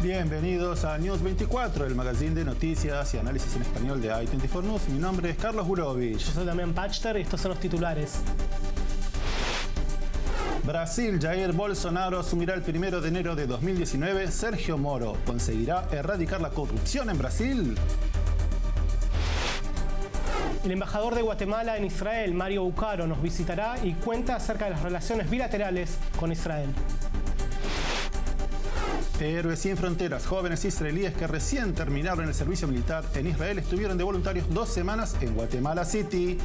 Bienvenidos a News 24, el magazine de noticias y análisis en español de i24 News. Mi nombre es Carlos Burovich. Yo soy Damián Pachter y estos son los titulares. Brasil, Jair Bolsonaro asumirá el 1 de enero de 2019. Sergio Moro conseguirá erradicar la corrupción en Brasil. El embajador de Guatemala en Israel, Mario Bucaro, nos visitará y cuenta acerca de las relaciones bilaterales con Israel. Héroes sin fronteras, jóvenes israelíes que recién terminaron el servicio militar en Israel estuvieron de voluntarios 2 semanas en Guatemala City.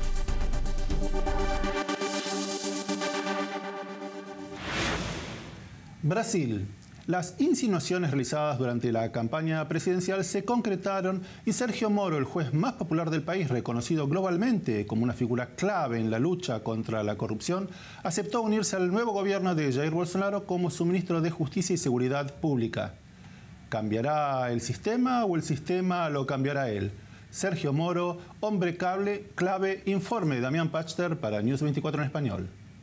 Brasil. Las insinuaciones realizadas durante la campaña presidencial se concretaron y Sergio Moro, el juez más popular del país, reconocido globalmente como una figura clave en la lucha contra la corrupción, aceptó unirse al nuevo gobierno de Jair Bolsonaro como su ministro de Justicia y Seguridad Pública. ¿Cambiará el sistema o el sistema lo cambiará él? Sergio Moro, hombre clave, informe Damián Pachter para News 24 en español.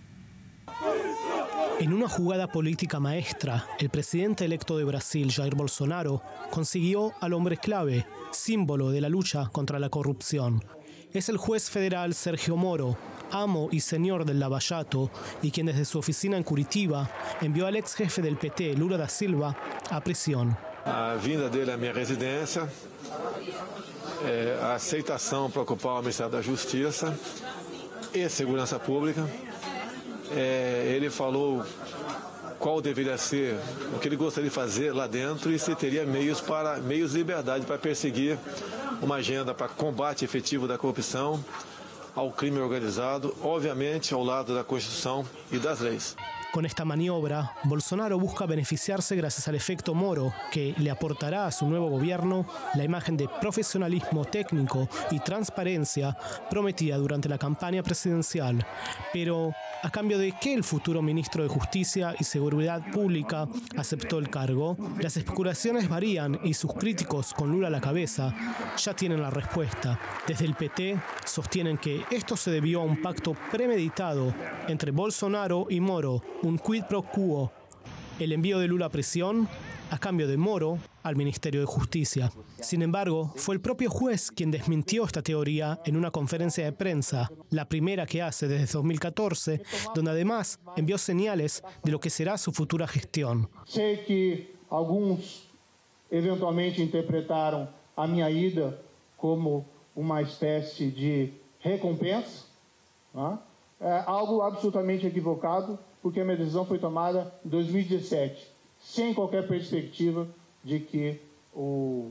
En una jugada política maestra, el presidente electo de Brasil, Jair Bolsonaro, consiguió al hombre clave, símbolo de la lucha contra la corrupción. Es el juez federal Sergio Moro, amo y señor del Lava Jato, y quien desde su oficina en Curitiba envió al ex jefe del PT, Lula da Silva, a prisión. A vinda dele à minha residência, a aceitação para ocupar o Ministério da Justiça e Segurança Pública. Ele falou qual deveria ser, o que ele gostaria de fazer lá dentro e se teria meios de liberdade para perseguir uma agenda para combate efetivo da corrupção, ao crime organizado, obviamente ao lado da Constituição e das leis. Con esta maniobra, Bolsonaro busca beneficiarse gracias al efecto Moro, que le aportará a su nuevo gobierno la imagen de profesionalismo técnico y transparencia prometida durante la campaña presidencial. Pero, ¿a cambio de qué el futuro ministro de Justicia y Seguridad Pública aceptó el cargo? Las especulaciones varían y sus críticos, con Lula a la cabeza, ya tienen la respuesta. Desde el PT sostienen que esto se debió a un pacto premeditado entre Bolsonaro y Moro, un quid pro quo, el envío de Lula a prisión a cambio de Moro al Ministerio de Justicia. Sin embargo, fue el propio juez quien desmintió esta teoría en una conferencia de prensa, la primera que hace desde 2014, donde además envió señales de lo que será su futura gestión. Sé que algunos eventualmente interpretaron a minha ida como uma espécie de recompensa, ¿no? Algo absolutamente equivocado, porque a minha decisão foi tomada em 2017, sem qualquer perspectiva de que o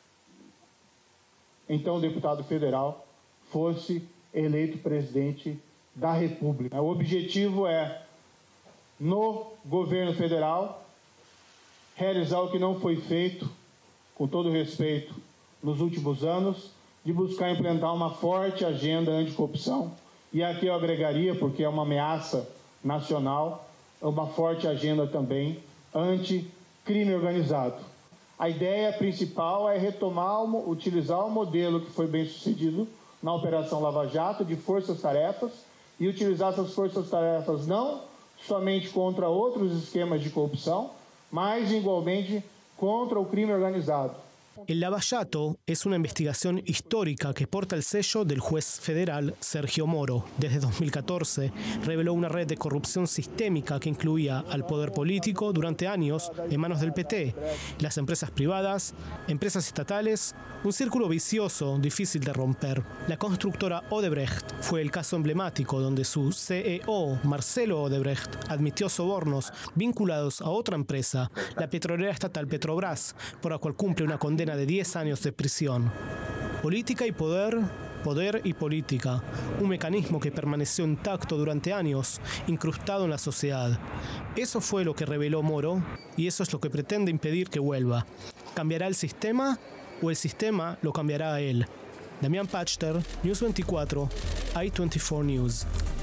então deputado federal fosse eleito presidente da República. O objetivo é, no governo federal, realizar o que não foi feito, com todo respeito, nos últimos anos, de buscar implementar uma forte agenda anticorrupção. E aqui eu agregaria, porque é uma ameaça nacional, uma forte agenda também anti-crime organizado. A ideia principal é utilizar o modelo que foi bem sucedido na Operação Lava Jato, de forças-tarefas, e utilizar essas forças-tarefas não somente contra outros esquemas de corrupção, mas igualmente contra o crime organizado. El Lava Jato es una investigación histórica que porta el sello del juez federal Sergio Moro. Desde 2014 reveló una red de corrupción sistémica que incluía al poder político durante años en manos del PT, las empresas privadas, empresas estatales, un círculo vicioso difícil de romper. La constructora Odebrecht fue el caso emblemático donde su CEO, Marcelo Odebrecht, admitió sobornos vinculados a otra empresa, la petrolera estatal Petrobras, por la cual cumple una condena de 10 años de prisión. Política y poder, poder y política, un mecanismo que permaneció intacto durante años, incrustado en la sociedad. Eso fue lo que reveló Moro y eso es lo que pretende impedir que vuelva. ¿Cambiará el sistema o el sistema lo cambiará a él? Damián Pachter, News 24, i24 News.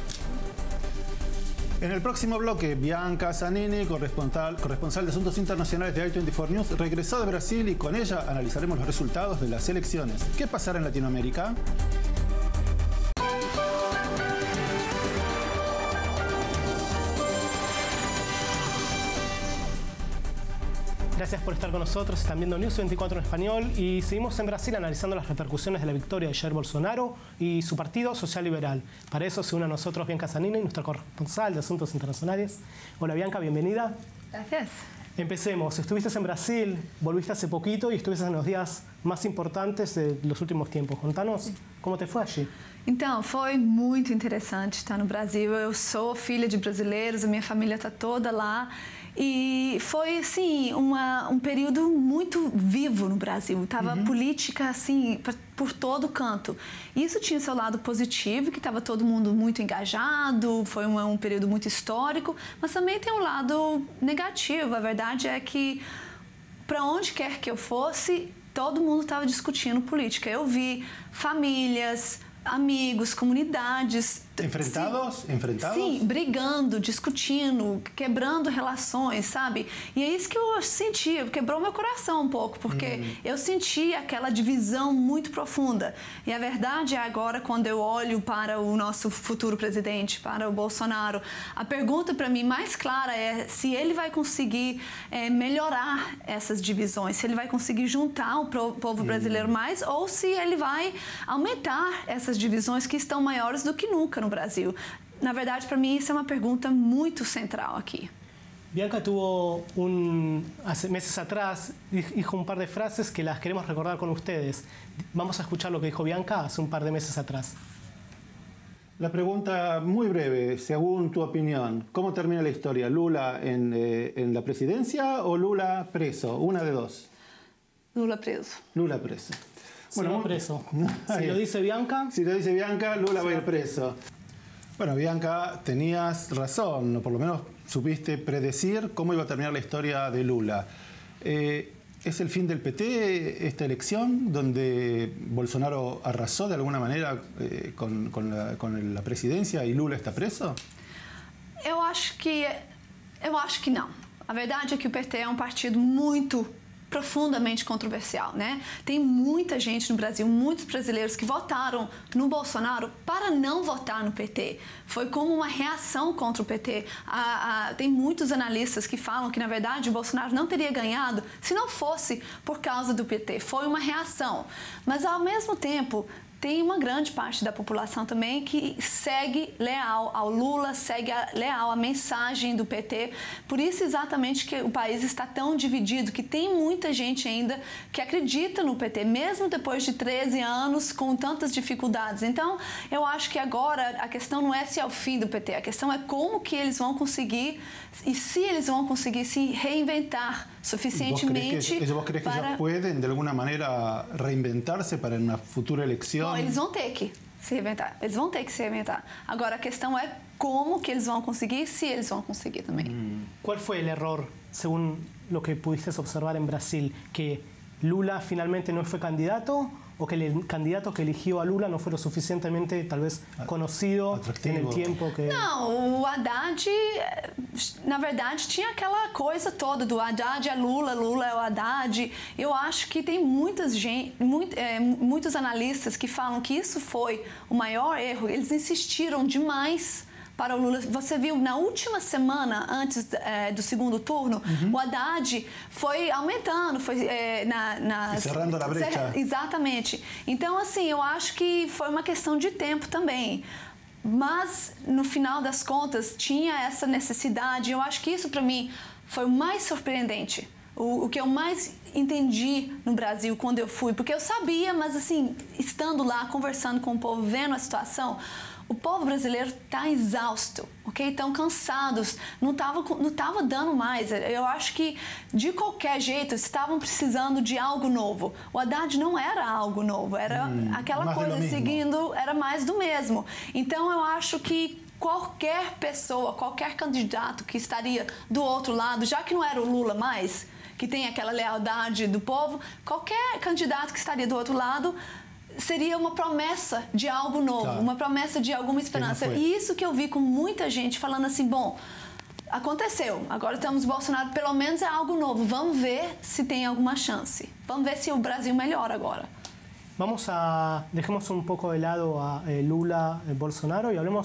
En el próximo bloque, Bianca Zanini, corresponsal de Asuntos Internacionales de i24 News, regresó de Brasil y con ella analizaremos los resultados de las elecciones. ¿Qué pasará en Latinoamérica? Gracias por estar con nosotros. Están viendo News 24 en español y seguimos en Brasil analizando las repercusiones de la victoria de Jair Bolsonaro y su partido social liberal. Para eso se une a nosotros Bianca Zanini, nuestra corresponsal de Asuntos Internacionales. Hola Bianca, bienvenida. Gracias. Empecemos. Estuviste en Brasil, volviste hace poquito y estuviste en los días más importantes de los últimos tiempos. Contanos, ¿cómo te fue allí? Então, foi muito interessante estar no Brasil. Eu sou filha de brasileiros, a minha família está toda lá. E foi, assim, um período muito vivo no Brasil. Estava política, assim, por todo canto. Isso tinha seu lado positivo, que estava todo mundo muito engajado, foi um período muito histórico, mas também tem um lado negativo. A verdade é que, para onde quer que eu fosse, todo mundo estava discutindo política. Eu vi famílias, amigos, comunidades... ¿Enfrentados? ¿Enfrentados? Sim, brigando, discutindo, quebrando relações, sabe? E é isso que eu senti, quebrou meu coração um pouco, porque eu senti aquela divisão muito profunda. E a verdade é agora, quando eu olho para o nosso futuro presidente, para o Bolsonaro, a pergunta para mim mais clara é se ele vai conseguir melhorar essas divisões, se ele vai conseguir juntar o povo brasileiro mais, ou se ele vai aumentar essas divisões que estão maiores do que nunca no Brasil. Na verdade, para mim, isso é uma pergunta muito central aqui. Bianca tuvo hace meses atrás, dijo un par de frases que las queremos recordar con ustedes. Vamos a escuchar lo que dijo Bianca hace un par de meses atrás. La pregunta muy breve, según tu opinión, ¿cómo termina la historia? ¿Lula en la presidencia o Lula preso? Una de dos. Lula preso. Lula preso. Bueno, preso. Si lo dice Bianca... Si lo dice Bianca, Lula va a ir preso. Bueno, Bianca, tenías razón, o por lo menos supiste predecir cómo iba a terminar la historia de Lula. ¿Es el fin del PT esta elección, donde Bolsonaro arrasó de alguna manera con la presidencia y Lula está preso? Eu acho que não. A verdade é que o PT é um partido muito profundamente controversial, né? Tem muita gente no Brasil, muitos brasileiros que votaram no Bolsonaro para não votar no PT. Foi como uma reação contra o PT. Tem muitos analistas que falam que, na verdade, o Bolsonaro não teria ganhado se não fosse por causa do PT. Foi uma reação. Mas, ao mesmo tempo, tem uma grande parte da população também que segue leal ao Lula, segue leal à mensagem do PT. Por isso exatamente que o país está tão dividido, que tem muita gente ainda que acredita no PT, mesmo depois de 13 anos, com tantas dificuldades. Então, eu acho que agora a questão não é se é o fim do PT, a questão é como que eles vão conseguir, e se eles vão conseguir se reinventar suficientemente. ¿Vos crees que ellos pueden, de alguna manera, reinventarse para una futura elección? Bom, eles vão ter que se reinventar. Eles vão ter que se reinventar. Agora, a questão é como que eles vão conseguir, se eles vão conseguir também. ¿Cuál fue el error, según lo que pudiste observar en Brasil? ¿Que Lula finalmente no fue candidato? ¿O que el candidato que eligió a Lula no fue lo suficientemente, tal vez, conocido en el tiempo que... Não, o Haddad, na verdade, tinha aquela coisa toda do Haddad é Lula, Lula é o Haddad. Eu acho que tem muitos analistas que falam que isso foi o maior erro. Eles insistiram demais para o Lula. Você viu, na última semana, antes do segundo turno, o Haddad foi aumentando, foi cerrando a brecha. Exatamente. Então, assim, eu acho que foi uma questão de tempo também. Mas, no final das contas, tinha essa necessidade. Eu acho que isso, para mim, foi o mais surpreendente. O que eu mais entendi no Brasil quando eu fui. Porque eu sabia, mas, assim, estando lá, conversando com o povo, vendo a situação... O povo brasileiro está exausto, ok? Estão cansados, não tava dando mais. Eu acho que, de qualquer jeito, estavam precisando de algo novo. O Haddad não era algo novo, era aquela coisa seguindo, era mais do mesmo. Então, eu acho que qualquer pessoa, qualquer candidato que estaria do outro lado, já que não era o Lula mais, que tem aquela lealdade do povo, qualquer candidato que estaria do outro lado... seria uma promessa de algo novo, claro. Uma promessa de alguma esperança. E isso que eu vi com muita gente falando assim, bom, aconteceu, agora estamos Bolsonaro, pelo menos é algo novo, vamos ver se tem alguma chance. Vamos ver se o Brasil melhora agora. Dejemos un poco de lado a Lula, Bolsonaro y hablemos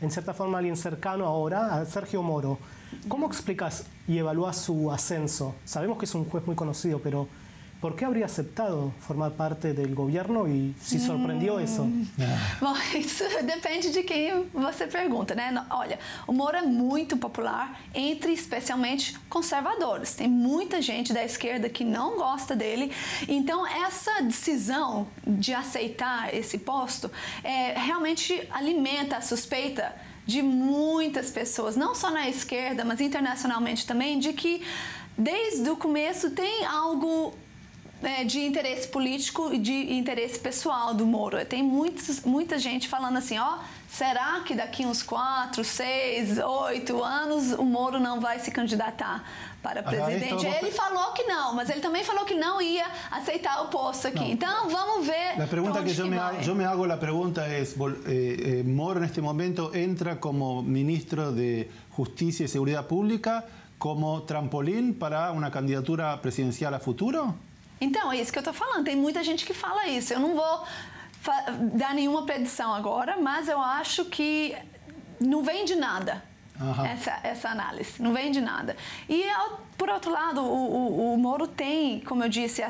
en cierta forma alguien cercano ahora a Sergio Moro. ¿Cómo explicas y evalúas su ascenso? Sabemos que es un juez muy conocido, pero ¿por qué habría aceptado formar parte del gobierno e se surpreendeu isso? Bom, isso depende de quem você pergunta, né? Olha, o Moro é muito popular entre especialmente conservadores. Tem muita gente da esquerda que não gosta dele. Então, essa decisão de aceitar esse posto realmente alimenta a suspeita de muitas pessoas, não só na esquerda, mas internacionalmente também, de que desde o começo tem algo de interesse político e de interesse pessoal do Moro. Tem muita gente falando assim, ó, será que daqui uns 4, 6, 8 anos o Moro não vai se candidatar para presidente? Ele falou que não, mas ele também falou que não ia aceitar o posto aqui. No. Então, vamos ver. La pregunta que yo me hago, la pregunta es, Moro en este momento entra como ministro de Justicia y Seguridad Pública como trampolín para una candidatura presidencial a futuro? Então, é isso que eu estou falando. Tem muita gente que fala isso. Eu não vou dar nenhuma predição agora, mas eu acho que não vem de nada essa análise. Não vem de nada. E, por outro lado, o Moro tem, como eu disse,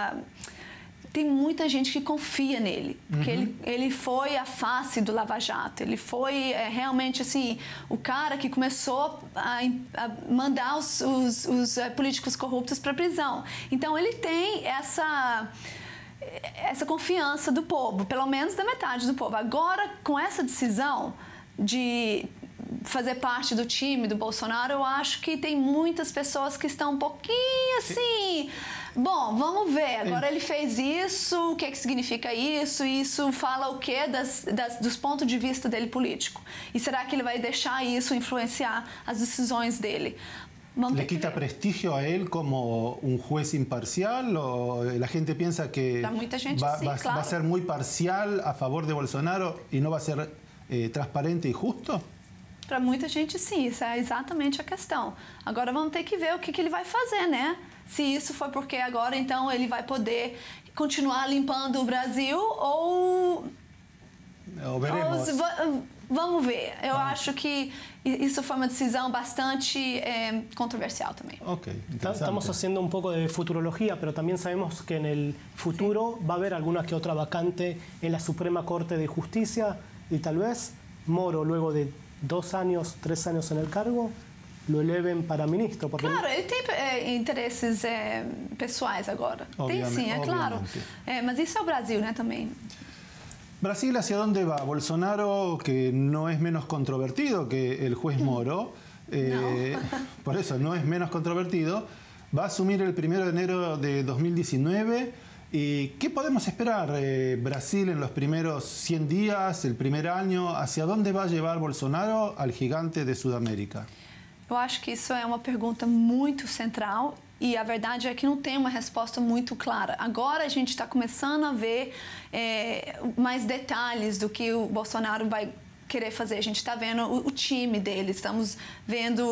tem muita gente que confia nele, porque ele foi a face do Lava Jato, ele foi realmente assim, o cara que começou a mandar os políticos corruptos para a prisão. Então ele tem essa confiança do povo, pelo menos da metade do povo. Agora, com essa decisão de fazer parte do time do Bolsonaro, eu acho que tem muitas pessoas que estão um pouquinho assim... Bom, vamos ver. Agora ele fez isso, o que significa isso? Isso fala o quê dos pontos de vista dele político? E será que ele vai deixar isso influenciar as decisões dele? ¿Le quita prestigio a él como un juez imparcial? ¿O la gente piensa que va a ser muy parcial a favor de Bolsonaro y no va a ser transparente y justo? Para muita gente, sim. Isso é exatamente a questão. Agora vamos ter que ver o que ele vai fazer, né? Se isso foi porque agora, então, ele vai poder continuar limpando o Brasil ou veremos. Vamos ver. Eu acho que isso foi uma decisão bastante controversial também. Okay, estamos haciendo un poco de futurología, pero también sabemos que en el futuro va a haber alguna que otra vacante en la Suprema Corte de Justicia y tal vez Moro, luego de 2 años, 3 años en el cargo, lo eleven para ministro. Porque... Claro, ele tem interesses pessoais agora. Tem sim, é claro. Mas isso é o Brasil, né, também. Brasil, ¿hacia dónde va? Bolsonaro, que no es menos controvertido que el juez Moro, por eso no es menos controvertido, va a asumir el 1 de enero de 2019. ¿Y qué podemos esperar? Brasil en los primeros 100 días, el primer año, ¿hacia dónde va a llevar Bolsonaro al gigante de Sudamérica? Eu acho que isso é uma pergunta muito central e a verdade é que não tem uma resposta muito clara. Agora a gente está começando a ver mais detalhes do que o Bolsonaro vai querer fazer. A gente está vendo o time dele, estamos vendo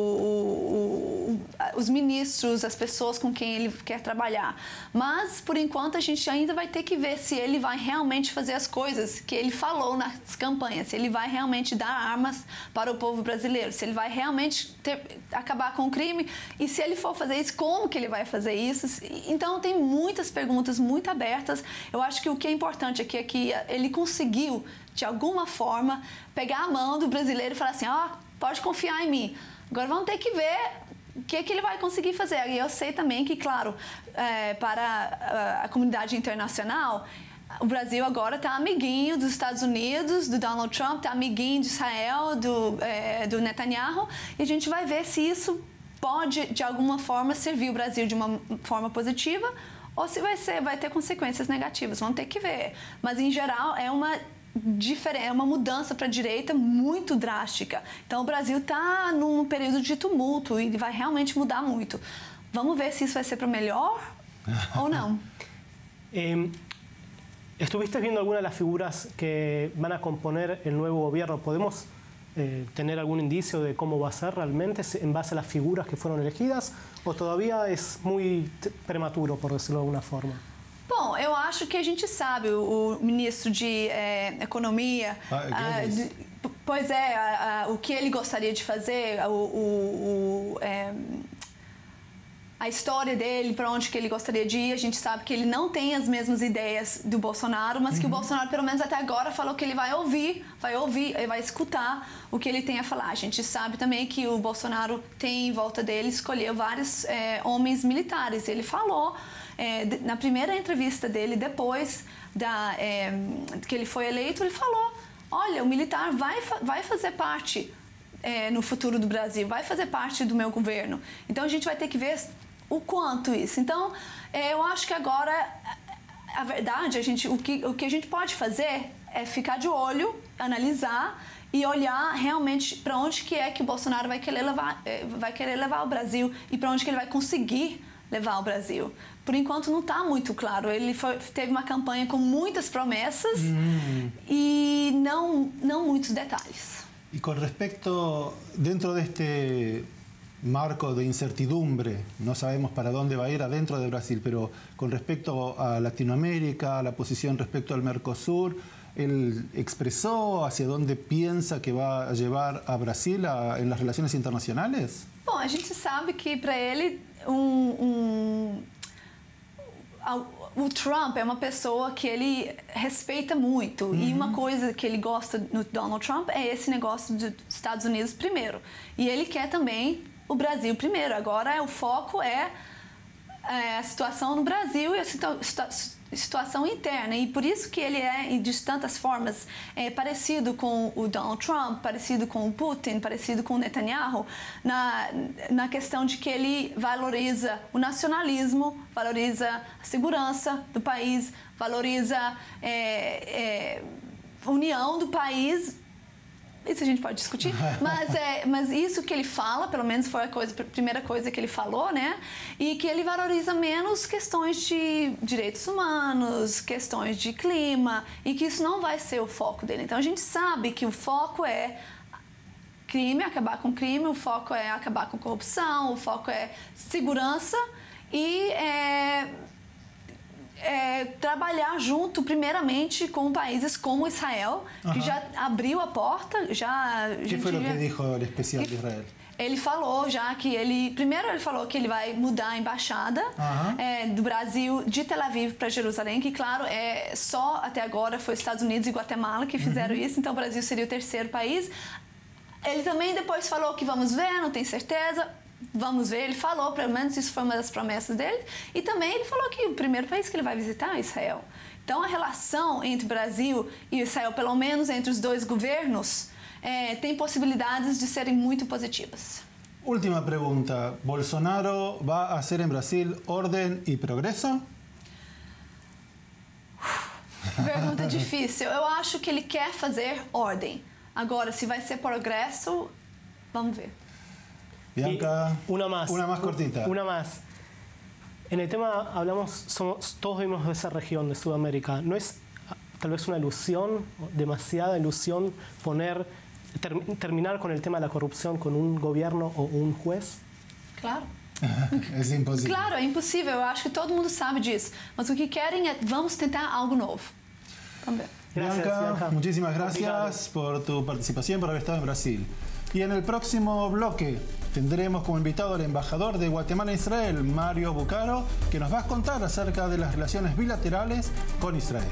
os ministros, as pessoas com quem ele quer trabalhar. Mas, por enquanto, a gente ainda vai ter que ver se ele vai realmente fazer as coisas que ele falou nas campanhas, se ele vai realmente dar armas para o povo brasileiro, se ele vai realmente acabar com o crime e se ele for fazer isso, como que ele vai fazer isso. Então, tem muitas perguntas muito abertas. Eu acho que o que é importante aqui é que ele conseguiu, de alguma forma, pegar a mão do brasileiro e falar assim, pode confiar em mim. Agora vamos ter que ver o que ele vai conseguir fazer. E eu sei também que, claro, para a comunidade internacional, o Brasil agora está amiguinho dos Estados Unidos, do Donald Trump, está amiguinho de Israel, do Netanyahu, e a gente vai ver se isso pode, de alguma forma, servir o Brasil de uma forma positiva ou se vai ter consequências negativas. Vamos ter que ver. Mas, em geral, é uma mudança para a direita muito drástica. Então, o Brasil está num período de tumulto e vai realmente mudar muito. Vamos ver se isso vai ser para melhor ou não. Estuviste viendo algunas de las figuras que van a componer el nuevo gobierno. ¿Podemos tener algún indicio de cómo va a ser realmente en base a las figuras que fueron elegidas? ¿O todavía es muy prematuro, por decirlo de alguna forma? Bom, eu acho que a gente sabe, o ministro de Economia, Pois é, o que ele gostaria de fazer, a história dele, para onde que ele gostaria de ir. A gente sabe que ele não tem as mesmas ideias do Bolsonaro, mas que o Bolsonaro, pelo menos até agora, falou que ele vai ouvir, vai escutar o que ele tem a falar. A gente sabe também que o Bolsonaro tem em volta dele, escolheu vários homens militares. Ele falou, na primeira entrevista dele, depois que ele foi eleito, ele falou: olha, o militar vai fazer parte no futuro do Brasil, vai fazer parte do meu governo. Então a gente vai ter que ver o quanto isso. Então eu acho que agora, a verdade, o que a gente pode fazer é ficar de olho, analisar e olhar realmente para onde que é que o Bolsonaro vai querer levar o Brasil e para onde que ele vai conseguir levar o Brasil. Por enquanto não está muito claro. Ele teve uma campanha com muitas promessas e não muitos detalles. Y con respecto, dentro de este marco de incertidumbre, no sabemos para dónde va a ir adentro de Brasil, pero con respecto a Latinoamérica, a la posición respecto al Mercosur, ¿él expresó hacia dónde piensa que va a llevar a Brasil en las relaciones internacionales? Bom, a gente sabe que para ele o Trump é uma pessoa que ele respeita muito. E uma coisa que ele gosta no Donald Trump é esse negócio dos Estados Unidos primeiro. E ele quer também o Brasil primeiro. Agora o foco é a situação no Brasil e a situação interna. E por isso que ele é, de tantas formas, parecido com o Donald Trump, parecido com o Putin, parecido com o Netanyahu, na questão de que ele valoriza o nacionalismo, valoriza a segurança do país, valoriza a união do país. Isso a gente pode discutir, mas isso que ele fala, pelo menos foi a primeira coisa que ele falou, né? E que ele valoriza menos questões de direitos humanos, questões de clima, e que isso não vai ser o foco dele. Então a gente sabe que o foco é crime, acabar com crime, o foco é acabar com corrupção, o foco é segurança e trabalhar junto, primeiramente, com países como Israel, que já abriu a porta, O que foi o que disse o especial de Israel? Ele falou já que primeiro ele falou que ele vai mudar a embaixada do Brasil de Tel Aviv para Jerusalém, que claro, só até agora foi Estados Unidos e Guatemala que fizeram isso, então o Brasil seria o terceiro país. Ele também depois falou que vamos ver, não tem certeza. Vamos ver, ele falou, pelo menos isso foi uma das promessas dele, e também ele falou que o primeiro país que ele vai visitar é Israel. Então a relação entre o Brasil e Israel, pelo menos entre os dois governos, tem possibilidades de serem muito positivas. Última pergunta, ¿Bolsonaro va a hacer en Brasil orden y progreso? Pergunta difícil. Eu acho que ele quer fazer ordem. Agora, se vai ser progresso, vamos ver. Bianca, una más cortita. Una más. En el tema hablamos, todos vimos de esa región de Sudamérica. ¿No es tal vez una ilusión, demasiada ilusión, terminar con el tema de la corrupción con un gobierno o un juez? Claro. É impossível. Claro, é impossível. Eu acho que todo mundo sabe disso. Mas o que querem é, vamos tentar algo novo. Vamos ver. Bianca, muchísimas gracias por tu participación, por haber estado en Brasil. Y en el próximo bloque tendremos como invitado al embajador de Guatemala en Israel, Mario Bucaro, que nos va a contar acerca de las relaciones bilaterales con Israel.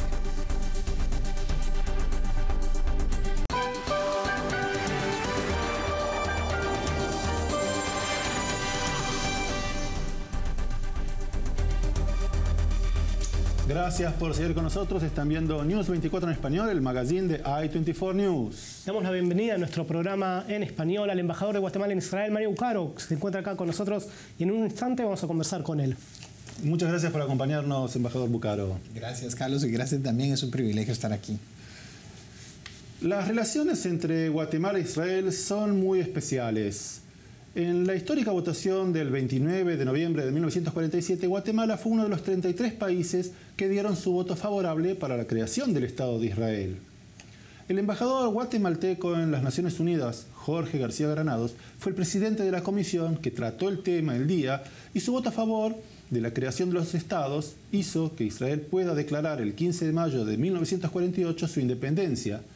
Gracias por seguir con nosotros. Están viendo News 24 en español, el magazine de I24 News. Damos la bienvenida a nuestro programa en español al embajador de Guatemala en Israel, Mario Bucaro, que se encuentra acá con nosotros y en un instante vamos a conversar con él. Muchas gracias por acompañarnos, embajador Bucaro. Gracias, Carlos, y gracias también. Es un privilegio estar aquí. Las relaciones entre Guatemala e Israel son muy especiales. En la histórica votación del 29 de noviembre de 1947, Guatemala fue uno de los 33 países que dieron su voto favorable para la creación del Estado de Israel. El embajador guatemalteco en las Naciones Unidas, Jorge García Granados, fue el presidente de la comisión que trató el tema el día y su voto a favor de la creación de los estados hizo que Israel pueda declarar el 15 de mayo de 1948 su independencia.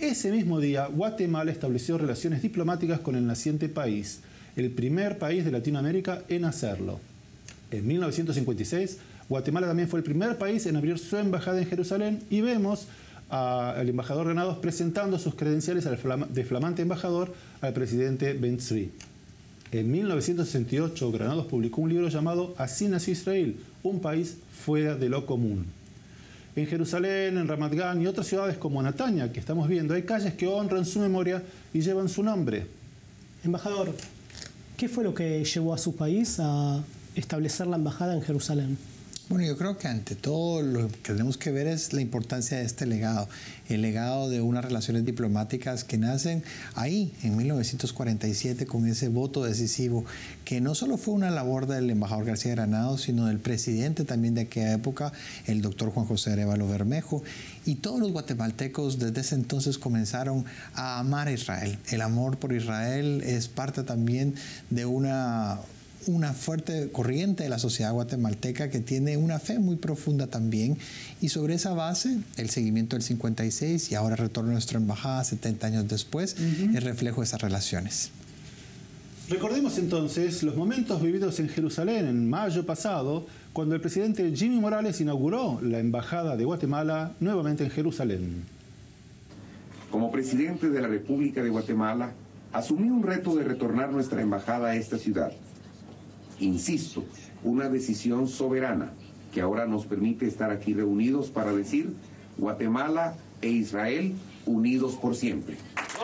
Ese mismo día, Guatemala estableció relaciones diplomáticas con el naciente país, el primer país de Latinoamérica en hacerlo. En 1956, Guatemala también fue el primer país en abrir su embajada en Jerusalén y vemos al embajador Granados presentando sus credenciales de flamante embajador al presidente Ben-Tzvi. En 1968, Granados publicó un libro llamado Así nació Israel, un país fuera de lo común. En Jerusalén, en Ramat Gan y otras ciudades como Natania, que estamos viendo, hay calles que honran su memoria y llevan su nombre. Embajador, ¿qué fue lo que llevó a su país a establecer la embajada en Jerusalén? Bueno, yo creo que ante todo lo que tenemos que ver es la importancia de este legado, el legado de unas relaciones diplomáticas que nacen ahí, en 1947, con ese voto decisivo, que no solo fue una labor del embajador García Granados, sino del presidente también de aquella época, el doctor Juan José Arévalo Bermejo, y todos los guatemaltecos desde ese entonces comenzaron a amar a Israel. El amor por Israel es parte también de una fuerte corriente de la sociedad guatemalteca que tiene una fe muy profunda también, y sobre esa base el seguimiento del 56 y ahora el retorno a nuestra embajada 70 años después es reflejo de esas relaciones. Recordemos entonces los momentos vividos en Jerusalén en mayo pasado, cuando el presidente Jimmy Morales inauguró la embajada de Guatemala nuevamente en Jerusalén. Como presidente de la República de Guatemala, asumí un reto de retornar nuestra embajada a esta ciudad. Insisto, una decisión soberana que ahora nos permite estar aquí reunidos para decir Guatemala e Israel unidos por siempre.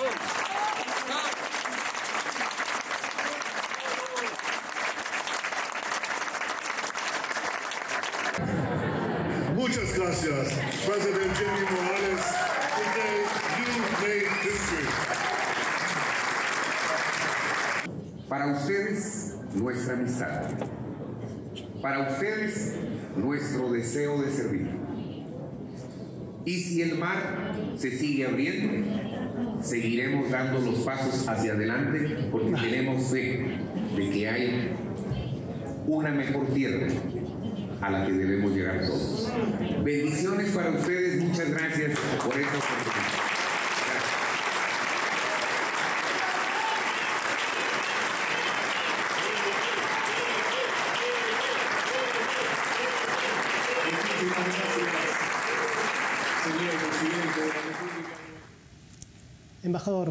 Muchas gracias, President Jimmy Morales. Today you made history. Para ustedes, nuestra amistad. Para ustedes, nuestro deseo de servir. Y si el mar se sigue abriendo, seguiremos dando los pasos hacia adelante porque tenemos fe de que hay una mejor tierra a la que debemos llegar todos. Bendiciones para ustedes, muchas gracias por esta oportunidad. Embajador,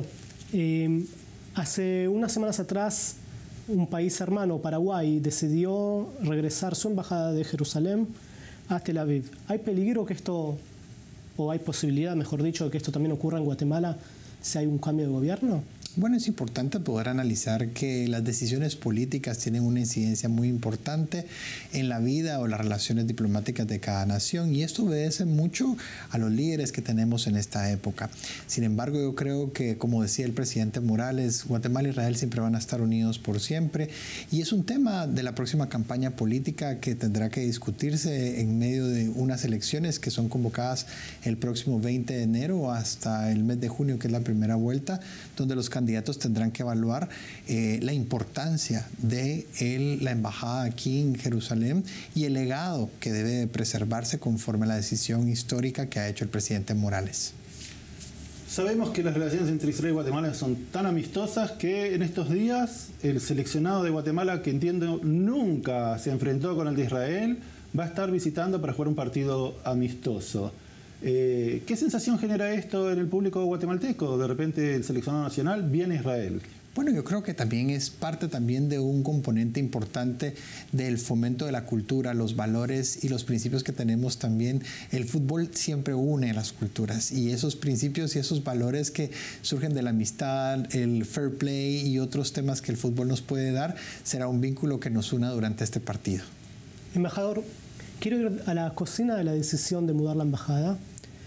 hace unas semanas atrás un país hermano, Paraguay, decidió regresar su embajada de Jerusalén a Tel Aviv. ¿Hay peligro que esto, o hay posibilidad, mejor dicho, de que esto también ocurra en Guatemala si hay un cambio de gobierno? Bueno, es importante poder analizar que las decisiones políticas tienen una incidencia muy importante en la vida o las relaciones diplomáticas de cada nación, y esto obedece mucho a los líderes que tenemos en esta época. Sin embargo, yo creo que, como decía el presidente Morales, Guatemala e Israel siempre van a estar unidos por siempre, y es un tema de la próxima campaña política que tendrá que discutirse en medio de unas elecciones que son convocadas el próximo 20 de enero hasta el mes de junio, que es la primera vuelta, donde los candidatos tendrán que evaluar la importancia de la embajada aquí en Jerusalén y el legado que debe preservarse conforme a la decisión histórica que ha hecho el presidente Morales. Sabemos que las relaciones entre Israel y Guatemala son tan amistosas que en estos días el seleccionado de Guatemala, que entiendo nunca se enfrentó con el de Israel, va a estar visitando para jugar un partido amistoso. ¿Qué sensación genera esto en el público guatemalteco? De repente el seleccionado nacional viene a Israel. Bueno, yo creo que también es parte también de un componente importante del fomento de la cultura, los valores y los principios que tenemos también. El fútbol siempre une las culturas, y esos principios y esos valores que surgen de la amistad, el fair play y otros temas que el fútbol nos puede dar, será un vínculo que nos una durante este partido. Embajador, quiero ir a la cocina de la decisión de mudar la embajada.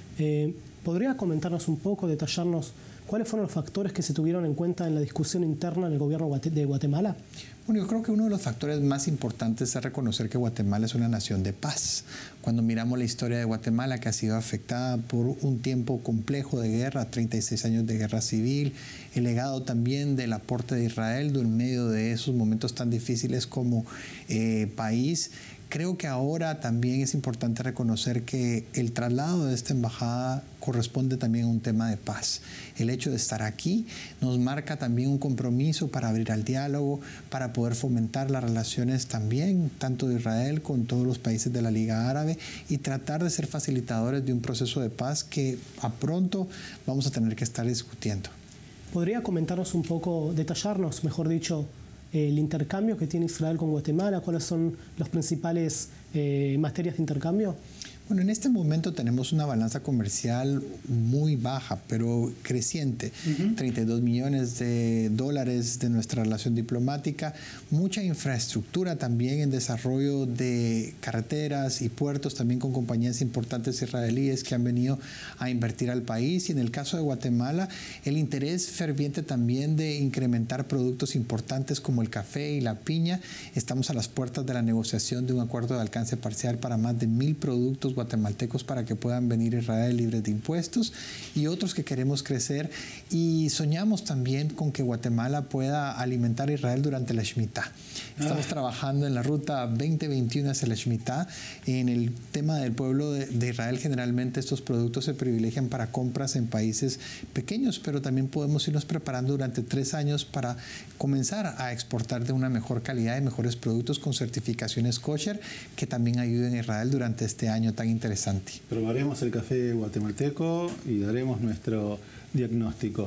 ¿Podría comentarnos un poco, detallarnos cuáles fueron los factores que se tuvieron en cuenta en la discusión interna en el gobierno de Guatemala? Bueno, yo creo que uno de los factores más importantes es reconocer que Guatemala es una nación de paz. Cuando miramos la historia de Guatemala, que ha sido afectada por un tiempo complejo de guerra, 36 años de guerra civil, el legado también del aporte de Israel en medio de esos momentos tan difíciles como país, Creo que ahora también es importante reconocer que el traslado de esta embajada corresponde también a un tema de paz. El hecho de estar aquí nos marca también un compromiso para abrir al diálogo, para poder fomentar las relaciones también, tanto de Israel con todos los países de la Liga Árabe, y tratar de ser facilitadores de un proceso de paz que a pronto vamos a tener que estar discutiendo. ¿Podría comentarnos un poco, detallarnos, mejor dicho, el intercambio que tiene Israel con Guatemala? ¿Cuáles son las principales materias de intercambio? Bueno, en este momento tenemos una balanza comercial muy baja, pero creciente. 32 millones de dólares de nuestra relación diplomática, mucha infraestructura también en desarrollo de carreteras y puertos, también con compañías importantes israelíes que han venido a invertir al país. Y en el caso de Guatemala, el interés ferviente también de incrementar productos importantes como el café y la piña. Estamos a las puertas de la negociación de un acuerdo de alcance parcial para más de 1,000 productos guatemaltecos para que puedan venir a Israel libres de impuestos, y otros que queremos crecer, y soñamos también con que Guatemala pueda alimentar a Israel durante la Shemitah. Estamos trabajando en la ruta 2021 hacia la Shemitah. En el tema del pueblo de Israel, generalmente estos productos se privilegian para compras en países pequeños, pero también podemos irnos preparando durante 3 años para comenzar a exportar de una mejor calidad y mejores productos con certificaciones kosher que también ayuden a Israel durante este año tan interesante. Probaremos el café guatemalteco y daremos nuestro diagnóstico.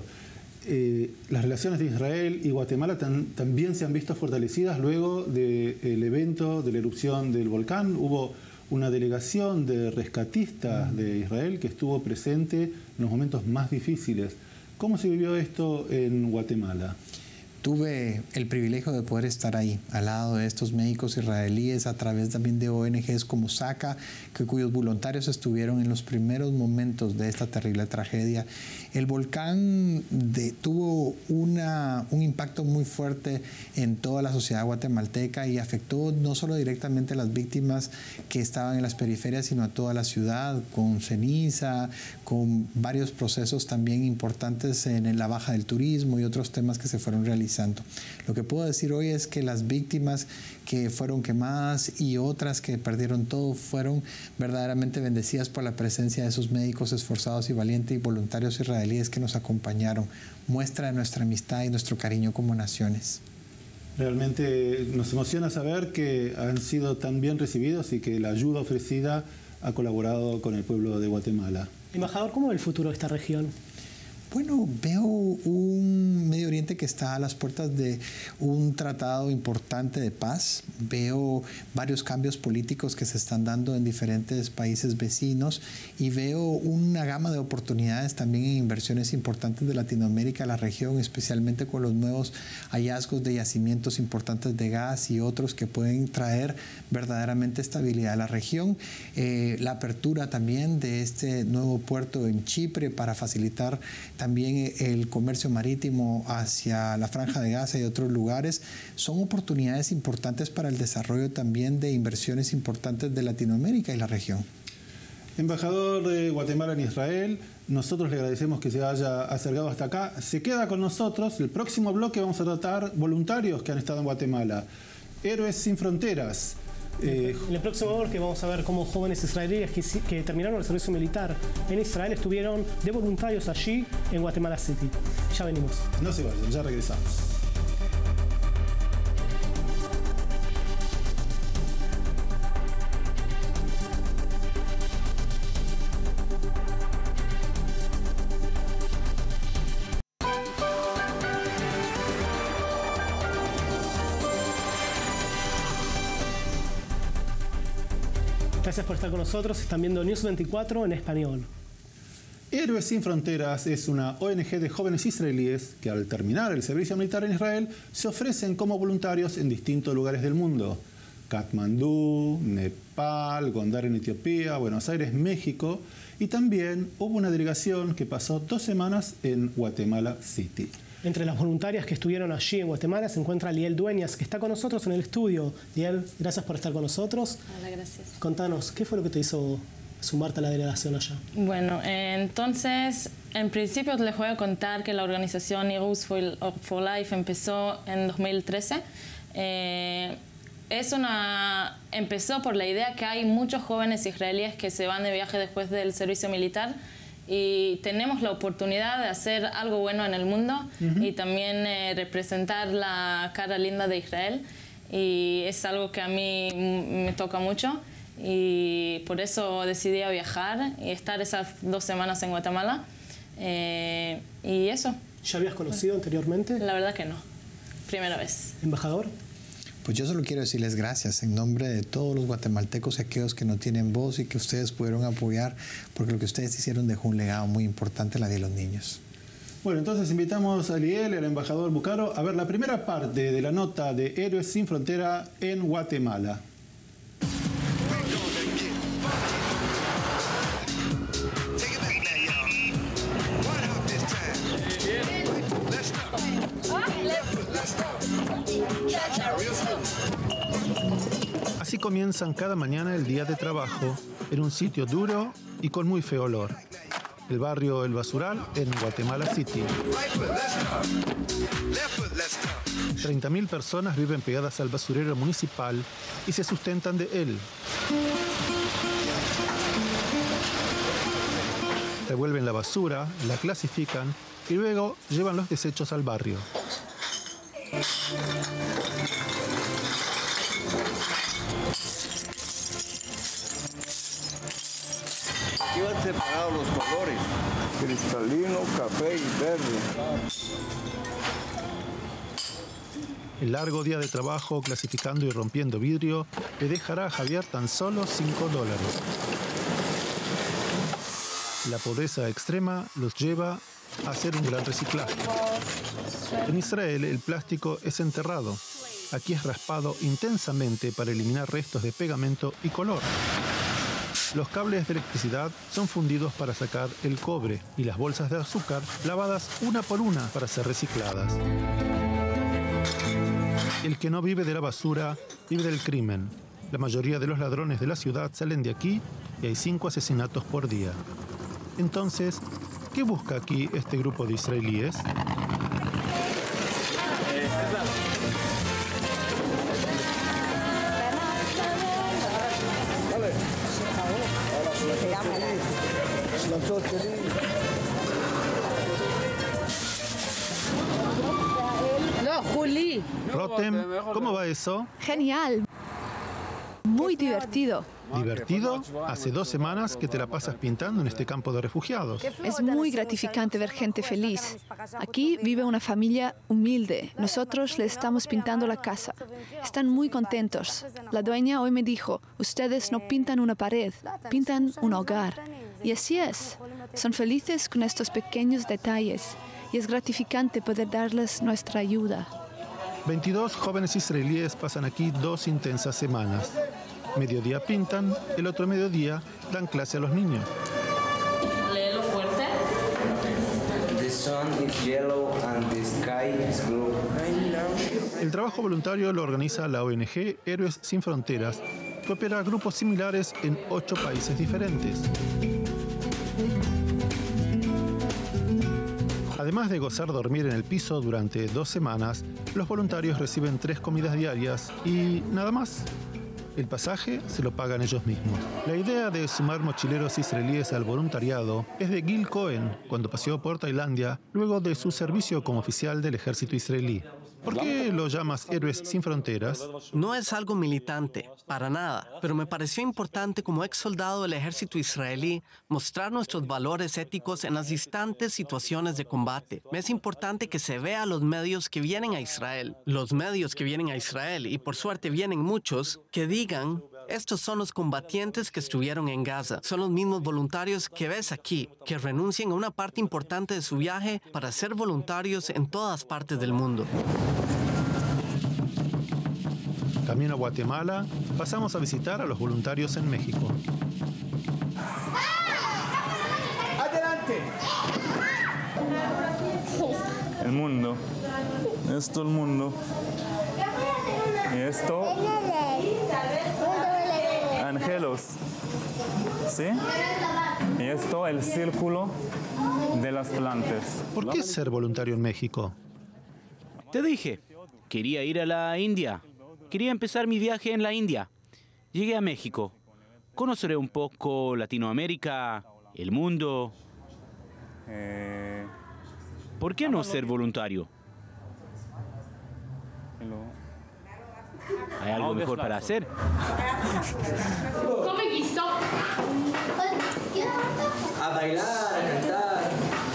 Las relaciones de Israel y Guatemala también se han visto fortalecidas luego del evento de la erupción del volcán. Hubo una delegación de rescatistas de Israel que estuvo presente en los momentos más difíciles. ¿Cómo se vivió esto en Guatemala? Tuve el privilegio de poder estar ahí, al lado de estos médicos israelíes, a través también de ONGs como SACA, cuyos voluntarios estuvieron en los primeros momentos de esta terrible tragedia. El volcán tuvo un impacto muy fuerte en toda la sociedad guatemalteca y afectó no solo directamente a las víctimas que estaban en las periferias, sino a toda la ciudad, con ceniza, con varios procesos también importantes en la baja del turismo y otros temas que se fueron realizando. Lo que puedo decir hoy es que las víctimas que fueron quemadas y otras que perdieron todo fueron verdaderamente bendecidas por la presencia de esos médicos esforzados y valientes y voluntarios israelíes que nos acompañaron. Muestra de nuestra amistad y nuestro cariño como naciones. Realmente nos emociona saber que han sido tan bien recibidos y que la ayuda ofrecida ha colaborado con el pueblo de Guatemala. Embajador, ¿cómo ve el futuro de esta región? Bueno, veo un Medio Oriente que está a las puertas de un tratado importante de paz. Veo varios cambios políticos que se están dando en diferentes países vecinos y veo una gama de oportunidades también en inversiones importantes de Latinoamérica, la región, especialmente con los nuevos hallazgos de yacimientos importantes de gas y otros que pueden traer verdaderamente estabilidad a la región. La apertura también de este nuevo puerto en Chipre para facilitar también el comercio marítimo hacia la Franja de Gaza y otros lugares, son oportunidades importantes para el desarrollo también de inversiones importantes de Latinoamérica y la región. Embajador de Guatemala en Israel, nosotros le agradecemos que se haya acercado hasta acá. Se queda con nosotros. El próximo bloque vamos a tratar voluntarios que han estado en Guatemala. Héroes sin fronteras. En el próximo bloque vamos a ver cómo jóvenes israelíes que terminaron el servicio militar en Israel estuvieron de voluntarios allí en Guatemala City. Ya venimos. No se vayan, ya regresamos. Gracias por estar con nosotros. Están viendo News 24 en español. Héroes sin Fronteras es una ONG de jóvenes israelíes que al terminar el servicio militar en Israel se ofrecen como voluntarios en distintos lugares del mundo. Katmandú, Nepal, Gondar en Etiopía, Buenos Aires, México, y también hubo una delegación que pasó 2 semanas en Guatemala City. Entre las voluntarias que estuvieron allí en Guatemala se encuentra Liel Dueñas, que está con nosotros en el estudio. Liel, gracias por estar con nosotros. Hola, gracias. Contanos, ¿qué fue lo que te hizo sumarte a la delegación allá? Bueno, entonces, en principio les voy a contar que la organización Heroes for Life empezó en 2013. empezó por la idea que hay muchos jóvenes israelíes que se van de viaje después del servicio militar y tenemos la oportunidad de hacer algo bueno en el mundo y también representar la cara linda de Israel, y es algo que a mí me toca mucho y por eso decidí viajar y estar esas 2 semanas en Guatemala y eso. ¿Ya habías conocido anteriormente? La verdad que no, primera vez. ¿Embajador? Pues yo solo quiero decirles gracias en nombre de todos los guatemaltecos y aquellos que no tienen voz y que ustedes pudieron apoyar, porque lo que ustedes hicieron dejó un legado muy importante en la vida de los niños. Bueno, entonces invitamos a Liel y al embajador Bucaro a ver la primera parte de la nota de Héroes Sin Frontera en Guatemala. Así comienzan cada mañana el día de trabajo en un sitio duro y con muy feo olor. El barrio El Basural en Guatemala City. 30.000 personas viven pegadas al basurero municipal y se sustentan de él. Revuelven la basura, la clasifican y luego llevan los desechos al barrio. Aquí van separados los colores, cristalino, café y verde. El largo día de trabajo clasificando y rompiendo vidrio le dejará a Javier tan solo $5. La pobreza extrema los lleva a hacer un gran reciclaje. En Israel el plástico es enterrado. Aquí es raspado intensamente para eliminar restos de pegamento y color. Los cables de electricidad son fundidos para sacar el cobre y las bolsas de azúcar lavadas una por una para ser recicladas. El que no vive de la basura, vive del crimen. La mayoría de los ladrones de la ciudad salen de aquí y hay 5 asesinatos por día. Entonces, ¿qué busca aquí este grupo de israelíes? Rotem, ¿cómo va eso? Genial. Muy divertido. ¿Divertido? Hace 2 semanas que te la pasas pintando en este campo de refugiados. Es muy gratificante ver gente feliz. Aquí vive una familia humilde. Nosotros le estamos pintando la casa. Están muy contentos. La dueña hoy me dijo, ustedes no pintan una pared, pintan un hogar. Y así es. Son felices con estos pequeños detalles. Y es gratificante poder darles nuestra ayuda. 22 jóvenes israelíes pasan aquí 2 intensas semanas. Mediodía pintan, el otro mediodía dan clase a los niños. Léelo fuerte. The sun is yellow and the sky is blue. El trabajo voluntario lo organiza la ONG Héroes Sin Fronteras, que opera grupos similares en 8 países diferentes. Además de gozar dormir en el piso durante 2 semanas, los voluntarios reciben 3 comidas diarias y nada más. El pasaje se lo pagan ellos mismos. La idea de sumar mochileros israelíes al voluntariado es de Gil Cohen, cuando paseó por Tailandia luego de su servicio como oficial del ejército israelí. ¿Por qué lo llamas Héroes Sin Fronteras? No es algo militante, para nada, pero me pareció importante como ex soldado del ejército israelí mostrar nuestros valores éticos en las distantes situaciones de combate. Me es importante que se vea a los medios que vienen a Israel. Los medios que vienen a Israel, y por suerte vienen muchos, que digan: estos son los combatientes que estuvieron en Gaza. Son los mismos voluntarios que ves aquí, que renuncian a una parte importante de su viaje para ser voluntarios en todas partes del mundo. Camino a Guatemala, pasamos a visitar a los voluntarios en México. ¡Adelante! El mundo. Esto el mundo. Y esto... Angelos. ¿Sí? Y esto el círculo de las plantas. ¿Por qué ser voluntario en México? Te dije, quería ir a la India. Quería empezar mi viaje en la India. Llegué a México. Conoceré un poco Latinoamérica, el mundo. ¿Por qué no ser voluntario? ¿Hay algo mejor para hacer? A bailar, a cantar.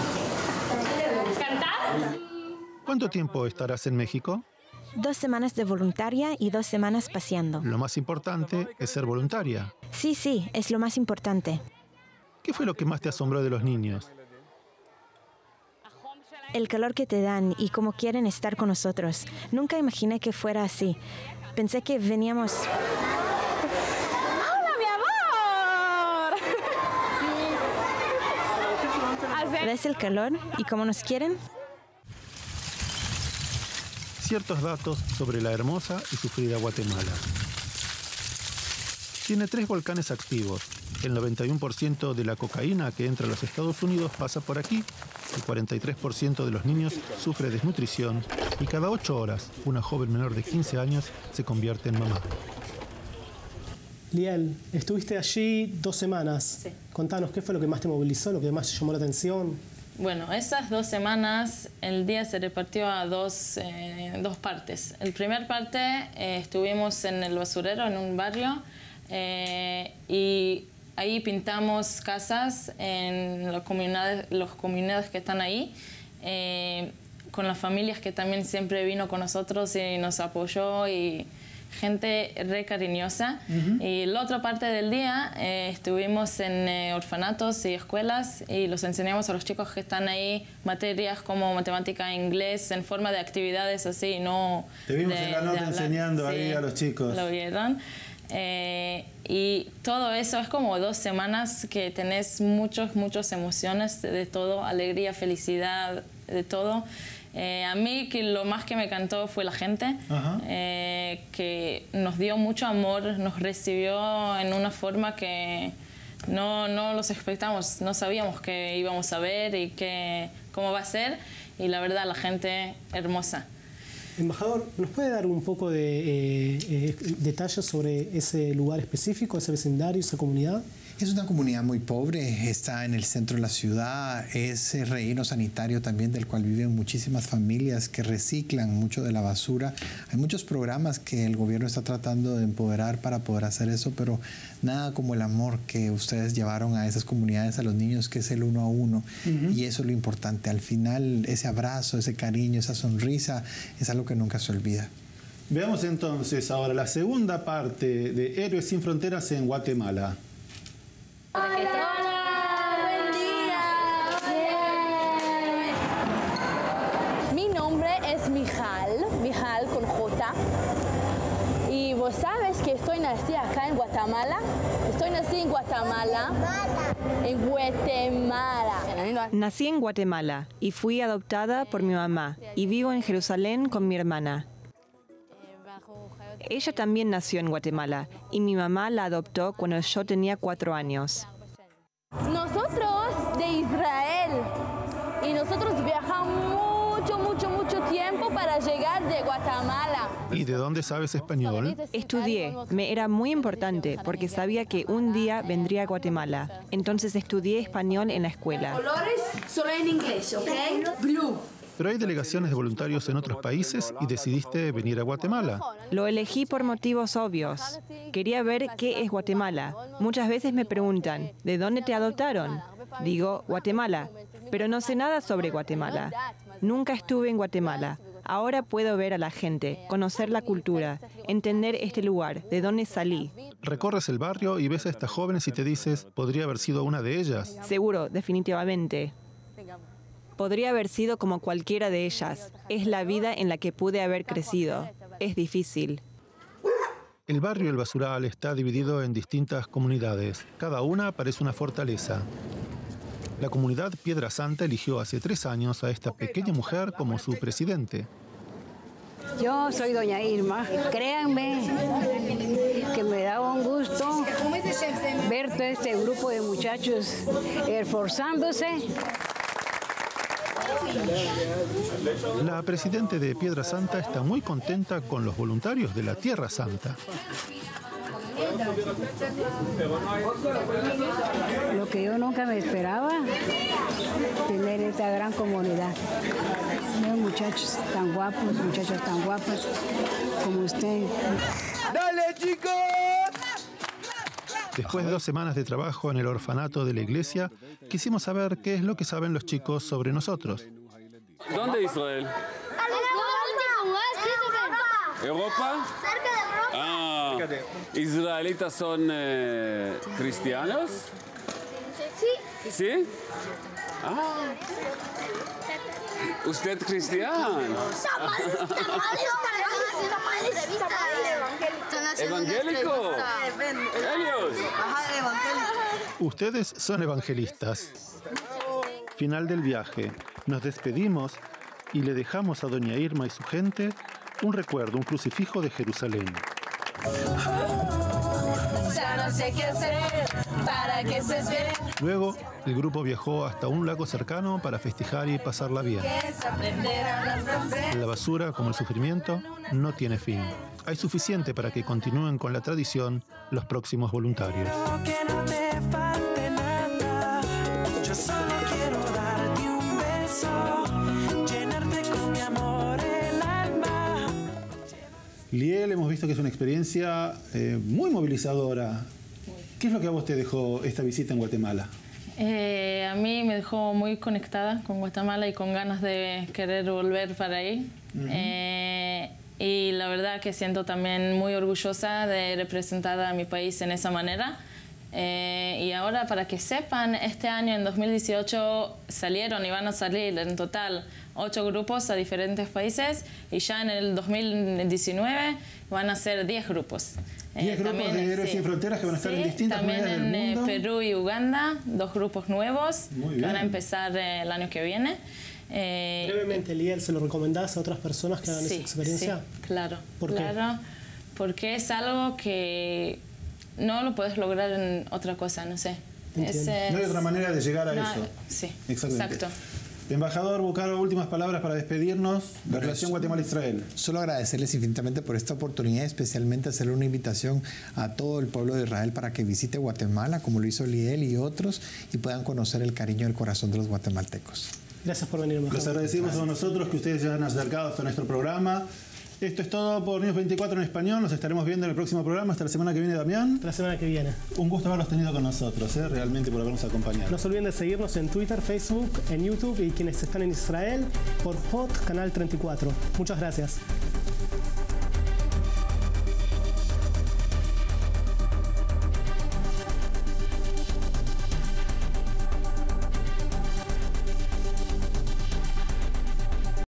¿Cantar? ¿Cuánto tiempo estarás en México? 2 semanas de voluntaria y 2 semanas paseando. Lo más importante es ser voluntaria. Sí, es lo más importante. ¿Qué fue lo que más te asombró de los niños? El calor que te dan y cómo quieren estar con nosotros. Nunca imaginé que fuera así. Pensé que veníamos... ¡Hola, mi amor! ¿Ves el calor y cómo nos quieren? Ciertos datos sobre la hermosa y sufrida Guatemala. Tiene 3 volcanes activos. El 91% de la cocaína que entra a los Estados Unidos pasa por aquí. El 43% de los niños sufre desnutrición y cada 8 horas una joven menor de 15 años se convierte en mamá. Liel, estuviste allí 2 semanas. Sí. Contanos, ¿qué fue lo que más te movilizó, lo que más te llamó la atención? Bueno, esas 2 semanas el día se repartió a dos partes. La primera parte estuvimos en el basurero, en un barrio, y ahí pintamos casas en las comunidades que están ahí, con las familias que también siempre vino con nosotros y nos apoyó, y gente re cariñosa. Y la otra parte del día estuvimos en orfanatos y escuelas y los enseñamos a los chicos que están ahí materias como matemática e inglés en forma de actividades así, no... Te vimos en la nota enseñando sí, ahí a los chicos. Lo vieron. Y todo eso es como 2 semanas que tenés muchas emociones de todo, alegría, felicidad, de todo. A mí que lo más que me encantó fue la gente, que nos dio mucho amor, nos recibió en una forma que no los expectamos, no sabíamos que íbamos a ver y cómo va a ser, y la verdad la gente hermosa. Embajador, ¿nos puede dar un poco de detalles sobre ese lugar específico, ese vecindario, esa comunidad? Es una comunidad muy pobre, está en el centro de la ciudad, es relleno sanitario también del cual viven muchísimas familias que reciclan mucho de la basura. Hay muchos programas que el gobierno está tratando de empoderar para poder hacer eso, pero nada como el amor que ustedes llevaron a esas comunidades, a los niños, que es el 1 a 1. Y eso es lo importante. Al final, ese abrazo, ese cariño, esa sonrisa, es algo que nunca se olvida. Veamos entonces ahora la segunda parte de Héroes sin Fronteras en Guatemala. Hola, buen día. Mi nombre es Mijal con J. Y vos sabes que estoy nacida acá en Guatemala. Estoy nacida en Guatemala. En Guatemala. Nací en Guatemala y fui adoptada por mi mamá y vivo en Jerusalén con mi hermana. Ella también nació en Guatemala y mi mamá la adoptó cuando yo tenía 4 años. Nosotros de Israel, y nosotros viajamos mucho tiempo para llegar de Guatemala. ¿Y de dónde sabes español? Estudié. Me era muy importante porque sabía que un día vendría a Guatemala. Entonces estudié español en la escuela. Colores solo en inglés, ¿ok? Blue. Pero hay delegaciones de voluntarios en otros países y decidiste venir a Guatemala. Lo elegí por motivos obvios. Quería ver qué es Guatemala. Muchas veces me preguntan, ¿de dónde te adoptaron? Digo, Guatemala, pero no sé nada sobre Guatemala. Nunca estuve en Guatemala. Ahora puedo ver a la gente, conocer la cultura, entender este lugar, de dónde salí. Recorres el barrio y ves a estas jóvenes y te dices, ¿podría haber sido una de ellas? Seguro, definitivamente. Podría haber sido como cualquiera de ellas. Es la vida en la que pude haber crecido. Es difícil. El barrio El Basural está dividido en distintas comunidades. Cada una parece una fortaleza. La comunidad Piedra Santa eligió hace 3 años a esta pequeña mujer como su presidente. Yo soy doña Irma. Créanme que me daba un gusto ver todo este grupo de muchachos esforzándose La presidenta de Piedra Santa está muy contenta con los voluntarios de la Tierra Santa. Lo que yo nunca me esperaba, tener esta gran comunidad. Veo muchachos tan guapos, muchachas tan guapas como usted. ¡Dale, chicos! Después de 2 semanas de trabajo en el orfanato de la iglesia, quisimos saber qué es lo que saben los chicos sobre nosotros. ¿Dónde Israel? ¿Europa? Cerca de Europa. Ah, ¿israelitas son cristianos? Sí. ¿Sí? Ah. ¿Usted cristiano? ¿Evangélico? Ustedes son evangelistas. Final del viaje. Nos despedimos y le dejamos a doña Irma y su gente un recuerdo, un crucifijo de Jerusalén. Ya no sé qué hacer para que estés bien. Luego, el grupo viajó hasta un lago cercano para festejar y pasarla bien. La basura, como el sufrimiento, no tiene fin. Hay suficiente para que continúen con la tradición los próximos voluntarios. Que no te falte nada. Yo solo quiero darte un beso, llenarte con mi amor el alma. Liel, hemos visto que es una experiencia muy movilizadora. ¿Qué es lo que a vos te dejó esta visita en Guatemala? A mí me dejó muy conectada con Guatemala y con ganas de querer volver para ahí. Y la verdad que siento también muy orgullosa de representar a mi país en esa manera. Y ahora, para que sepan, este año, en 2018, salieron y van a salir en total 8 grupos a diferentes países, y ya en el 2019 van a ser 10 grupos. 10 grupos de Héroes Sin Fronteras que van a estar en distintas comunidades del mundo. También en Perú y Uganda, 2 grupos nuevos que van a empezar el año que viene. Brevemente, Liel, ¿se lo recomendás a otras personas que hagan esa experiencia? Sí, claro. ¿Por qué? Porque es algo que no lo puedes lograr en otra cosa, no sé. No hay otra manera de llegar a eso. Sí, exacto. Embajador Bucaro, últimas palabras para despedirnos. La relación Guatemala-Israel. Solo agradecerles infinitamente por esta oportunidad, especialmente hacerle una invitación a todo el pueblo de Israel para que visite Guatemala, como lo hizo Liel y otros, y puedan conocer el cariño del corazón de los guatemaltecos. Gracias por venir. Les agradecemos a nosotros que ustedes ya han acercado hasta nuestro programa. Esto es todo por News 24 en español. Nos estaremos viendo en el próximo programa. Hasta la semana que viene, Damián. Hasta la semana que viene. Un gusto haberlos tenido con nosotros, realmente por habernos acompañado. No se olviden de seguirnos en Twitter, Facebook, en YouTube, y quienes están en Israel por Hot Canal 34. Muchas gracias.